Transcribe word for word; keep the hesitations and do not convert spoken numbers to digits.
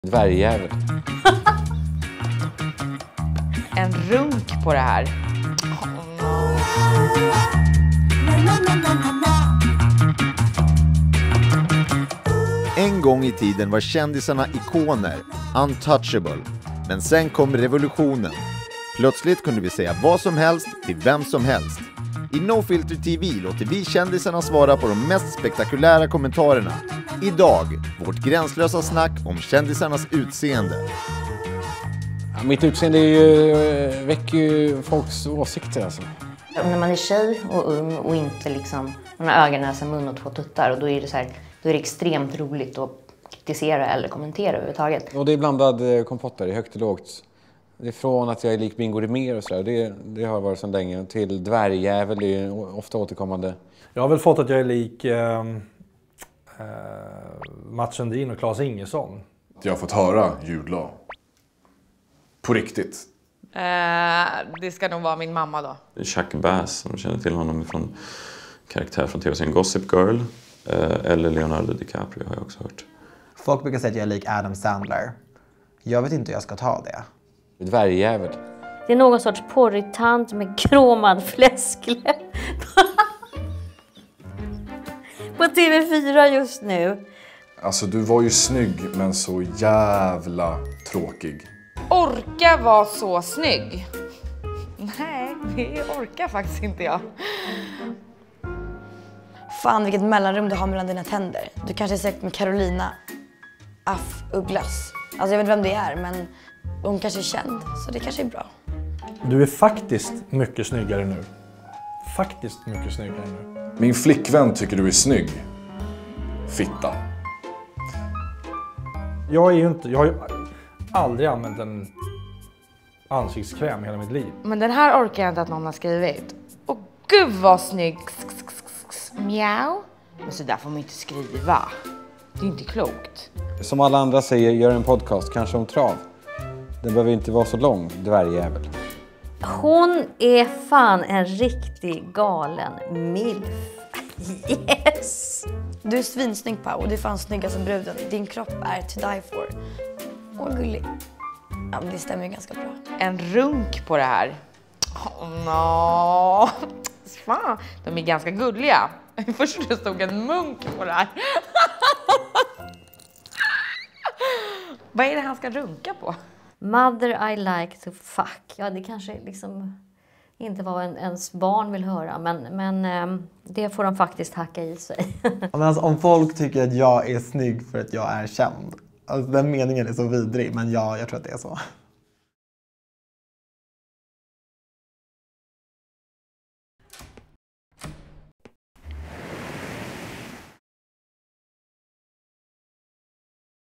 Dvärgjävel. En runk på det här. En gång i tiden var kändisarna ikoner, untouchable. Men sen kom revolutionen. Plötsligt kunde vi säga vad som helst till vem som helst. I No Filter T V låter vi kändisarna svara på de mest spektakulära kommentarerna. Idag, vårt gränslösa snack om kändisarnas utseende. Ja, mitt utseende är ju, väcker ju folks åsikter alltså. När man är tjej och ung och inte liksom, man har ögon, näsa, mun och två tuttar, och då är det så här, då är det extremt roligt att kritisera eller kommentera överhuvudtaget. Och det är blandad kompott där, det är högt och lågt. Det är från att jag är lik Bingo Rimér och sådär, det, det har varit sedan länge, till dvärgjävel, det är ofta återkommande. Jag har väl fått att jag är lik eh, eh, Mats Sundin och Claes Ingesson. Jag har fått höra Jude på riktigt. Eh, det ska nog vara min mamma då. Chuck Bass, som känner till honom från karaktär från tv-serien Gossip Girl. Eh, eller Leonardo DiCaprio har jag också hört. Folk brukar säga att jag är lik Adam Sandler. Jag vet inte hur jag ska ta det. Dvärgjävel. Det är någon sorts porrig tant med kromad fläskläpp på T V fyra just nu. Alltså du var ju snygg men så jävla tråkig. Orka vara så snygg? Nej, det orkar faktiskt inte jag. Fan vilket mellanrum du har mellan dina tänder. Du kanske är släkt med Carolina af Ugglas. Alltså jag vet inte vem det är, men hon kanske är känd, så det kanske är bra. Du är faktiskt mycket snyggare nu. Faktiskt mycket snyggare nu. Min flickvän tycker du är snygg. Fitta. Jag är ju inte, jag har ju aldrig använt en ansiktskräm i hela mitt liv. Men den här orkar jag inte att någon har skrivit. Åh gud vad snygg. Mjau. Men så där får man inte skriva. Det är inte klokt. Som alla andra säger, gör en podcast, kanske om trav. Den behöver inte vara så lång, dvärgjävel. Hon är fan en riktig galen milf. Yes! Du är svinsnygg, Pau, och du är fan snyggast som bruden. Din kropp är to die for. Åh, gullig. Ja, men det stämmer ju ganska bra. En runk på det här. Oh, no. Fan, de är ganska gulliga. Först det stod en munk på det här. Vad är det han ska runka på? Mother I like to fuck. Ja, det kanske liksom inte vad en, ens barn vill höra, men, men eh, det får de faktiskt hacka i sig. Men alltså, om folk tycker att jag är snygg för att jag är känd. Alltså, den meningen är så vidrig, men ja, jag tror att det är så.